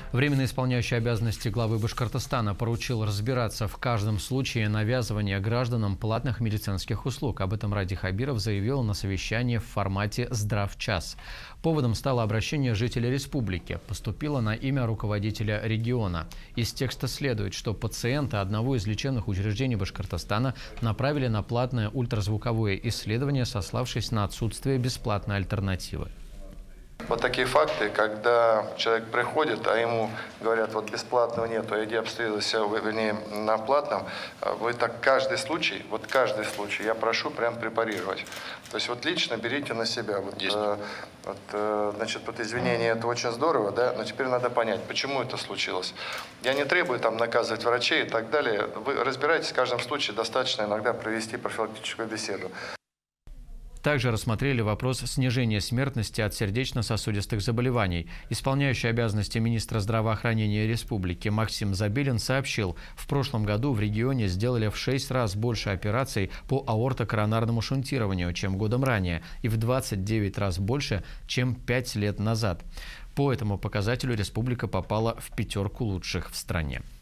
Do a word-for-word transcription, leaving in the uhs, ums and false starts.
Временно исполняющий обязанности главы Башкортостана поручил разбираться в каждом случае навязывания гражданам платных медицинских услуг. Об этом Ради Хабиров заявил на совещании в формате «Здравчас». Поводом стало обращение жителей республики. Поступило на имя руководителя региона. Из текста следует, что пациента одного из лечебных учреждений Башкортостана направили на платное ультразвуковое исследование, сославшись на отсутствие бесплатной альтернативы. Вот такие факты, когда человек приходит, а ему говорят, вот бесплатного нету, иди обследуйся, вернее, на платном, вы так каждый случай, вот каждый случай я прошу прям препарировать. То есть вот лично берите на себя. Вот, э, вот, э, значит, вот извинения, это очень здорово, да, но теперь надо понять, почему это случилось. Я не требую там наказывать врачей и так далее. Вы разбираетесь в каждом случае, достаточно иногда провести профилактическую беседу. Также рассмотрели вопрос снижения смертности от сердечно-сосудистых заболеваний. Исполняющий обязанности министра здравоохранения республики Максим Забелин сообщил, в прошлом году в регионе сделали в шесть раз больше операций по аортокоронарному шунтированию, чем годом ранее, и в двадцать девять раз больше, чем пять лет назад. По этому показателю республика попала в пятерку лучших в стране.